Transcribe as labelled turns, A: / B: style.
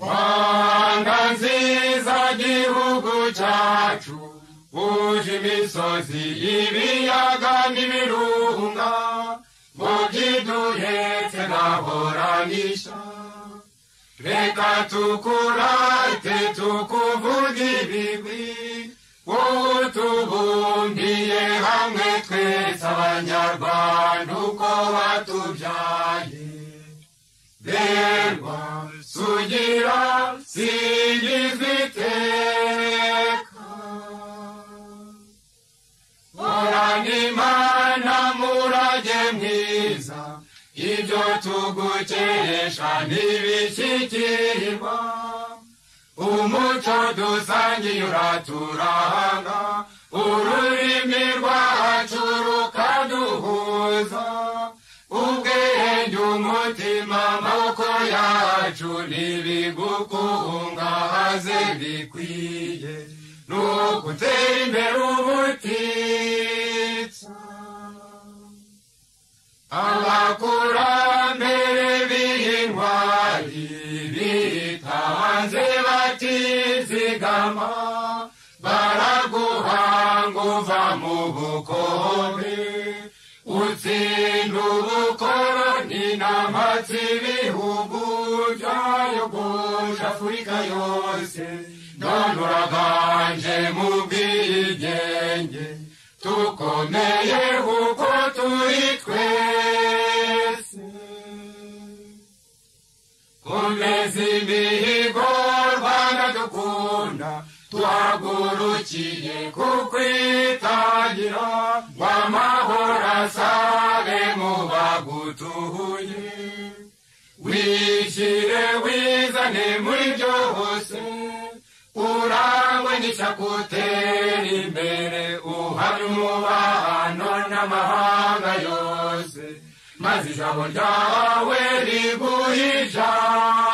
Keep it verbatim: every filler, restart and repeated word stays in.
A: Rwanda nziza gihugu cyacu uje imisozi ibiyaga n'ibirunga ngo byiduhetse nahoranisha reka tukurate tukuvuge ibigwi wowe tubumbiye hamwe twese abanyarwanda uko batubyaye berwa sugira singizwa iteka horana imana murage mwiza ibyo tugukesha ntibishyikirirwa umuco dusangiye uraturanga ururimi rwacu rukaduhuza ubwenge umutima amaboko yacu ntibigukungahaze bikwiye nugutera imbere ubutitsa abakurambere b'intwari bitanze batizigama baraguhanga uva mu bukombe utsinda ubukoroni n'amatsi ibihugu byayogoje Afurika yose none uraganje mu bwigenge tukomeye kuko turi twese komeza imihigo Rwanda dukunda tuhagurukiye kukwitangira ngo amahoro asabe mu bagutuye wishyire wizane muri byose urangwe n'ishyakutera imbere uhamye umubano n'amahanga yose maze ijambo ryawe riguhe ijambo